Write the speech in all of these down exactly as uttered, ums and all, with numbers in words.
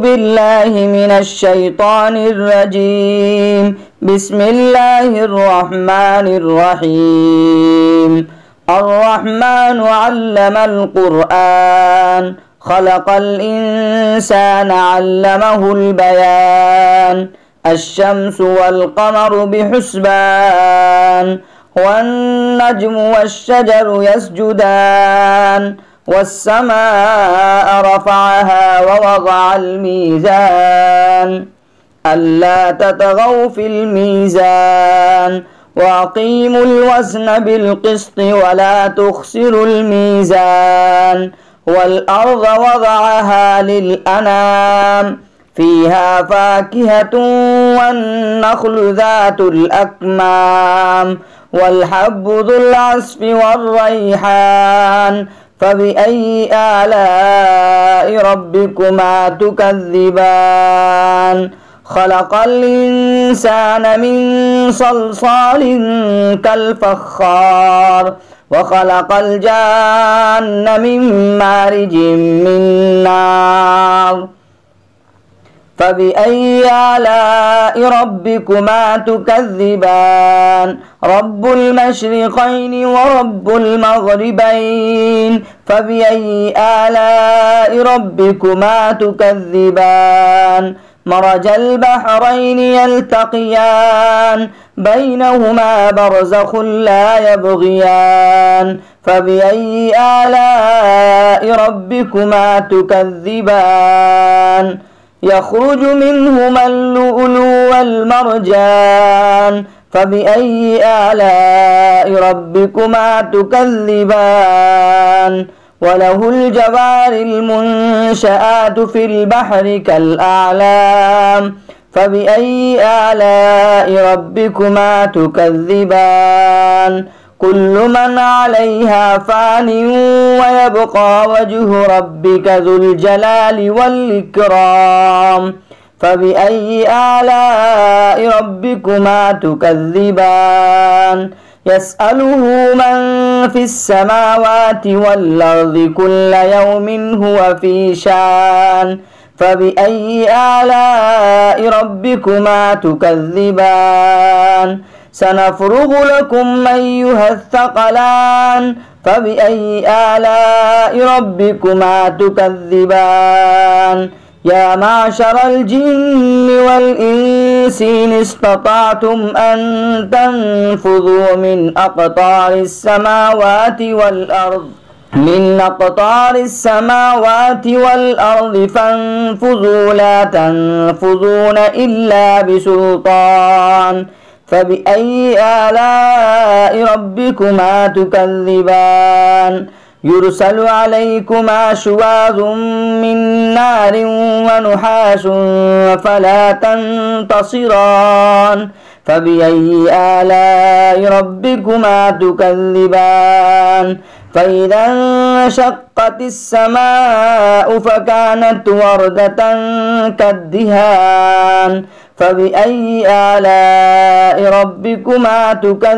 بالله من الشيطان الرجيم. بسم الله الرحمن الرحيم. الرحمن علم القرآن خلق الإنسان علمه البيان. الشمس والقمر بحسبان والنجم والشجر يسجدان والسماء رفعها ووضع الميزان ألا تطغوا في الميزان وأقيموا الوزن بالقسط ولا تخسروا الميزان. والأرض وضعها للأنام فيها فاكهة والنخل ذات الأكمام والحب ذو العصف والريحان. فبأي آلاء ربكما تكذبان؟ خلق الإنسان من صلصال كالفخار وخلق الجان من مارج من نار. فبأي آلاء ربكما تكذبان؟ رب المشرقين ورب المغربين. فبأي آلاء ربكما تكذبان؟ مرج البحرين يلتقيان بينهما برزخ لا يبغيان. فبأي آلاء ربكما تكذبان؟ يخرج منهما اللؤلؤ والمرجان. فبأي آلاء ربكما تكذبان؟ وله الجوار المنشآت في البحر كالأعلام. فبأي آلاء ربكما تكذبان؟ كل من عليها فان ويبقى وجه ربك ذو الجلال والإكرام. فبأي آلاء ربكما تكذبان؟ يسأله من في السماوات والأرض كل يوم هو في شان. فبأي آلاء ربكما تكذبان؟ سنفرغ لكم أيها الثقلان. فبأي آلاء ربكما تكذبان؟ يا معشر الجن والإنس إن استطعتم أن تنفذوا من أقطار السماوات والأرض من أقطار السماوات والأرض فانفذوا لا تنفذون إلا بسلطان. فبأي آلاء ربكما تكذبان؟ يرسل عليكما شواظ من نار ونحاس فلا تنتصران. فبأي آلاء ربكما تكذبان؟ فإذا انشقت السماء فكانت وردة كالدهان. فبأي آلاء ربكما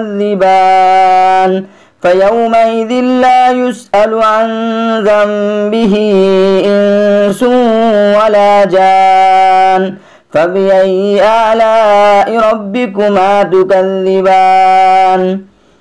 تكذبان؟ فيومئذ لا يسأل عن ذنبه إنس ولا جان. فبأي آلاء ربكما تكذبان؟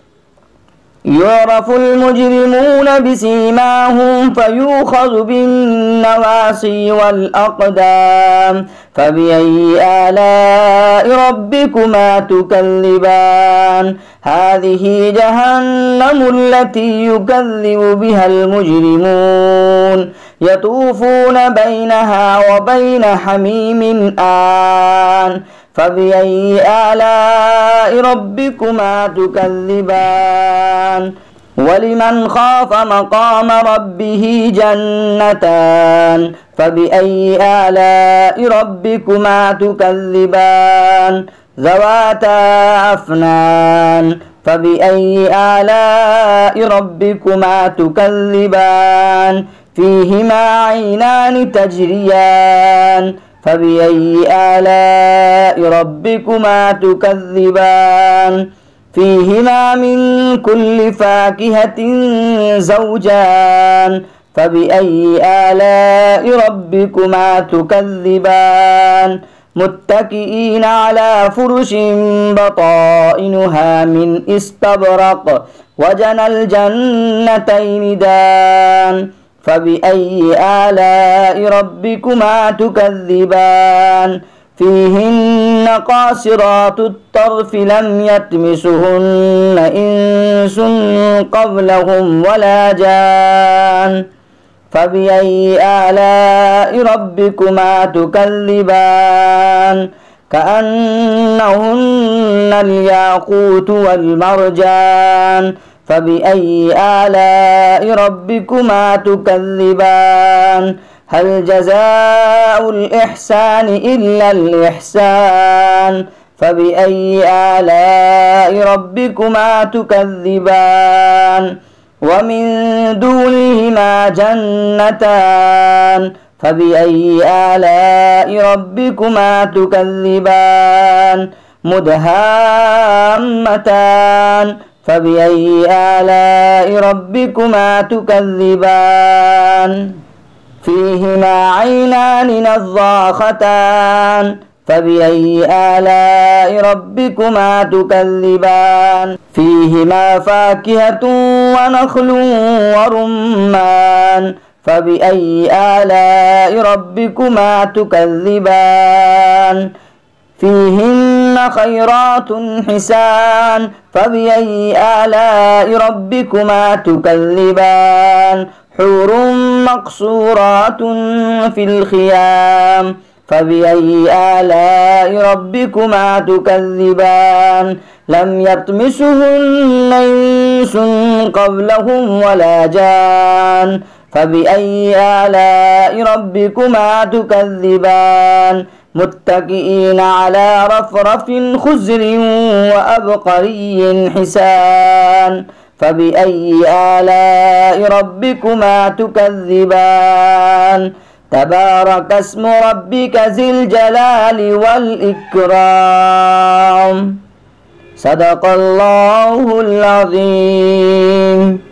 يعرف المجرمون بسيماهم فيؤخذ بالنواصي والأقدام. فبأي آلاء ربكما تكذبان؟ هذه جهنم التي يكذب بها المجرمون يطوفون بينها وبين حميم آن. فبأي آلاء ربكما تكذبان؟ ولمن خاف مقام ربه جنتان. فبأي آلاء ربكما تكذبان؟ ذواتا أفنان. فبأي آلاء ربكما تكذبان؟ فيهما عينان تجريان. فبأي آلاء ربكما تكذبان؟ فيهما من كل فاكهة زوجان. فبأي آلاء ربكما تكذبان متكئين على فرش بطائنها من استبرق وجنى الجنتين دان فبأي آلاء ربكما تكذبان فيهن قاصرات الطرف لم يطمسهن إنس قبلهم ولا جان فبأي آلاء ربكما تكذبان كأنهن الياقوت والمرجان فبأي آلاء ربكما تكذبان هل جزاء الإحسان إلا الإحسان فبأي آلاء ربكما تكذبان ومن دونهما جنتان فبأي آلاء ربكما تكذبان مدهامتان فبأي آلاء ربكما تكذبان فيهما عينان نضاختان فبأي آلاء ربكما تكذبان فيهما فاكهة ونخل ورمان فبأي آلاء ربكما تكذبان فيهن خيرات حسان فبأي آلاء ربكما تكذبان حور مقصورات في الخيام فبأي آلاء ربكما تكذبان لم يطمسهن إنس قبلهم ولا جان فبأي آلاء ربكما تكذبان متكئين على رفرف خزر وأبقري حسان فبأي آلاء ربكما تكذبان تبارك اسم ربك ذي الجلال والإكرام صدق الله العظيم.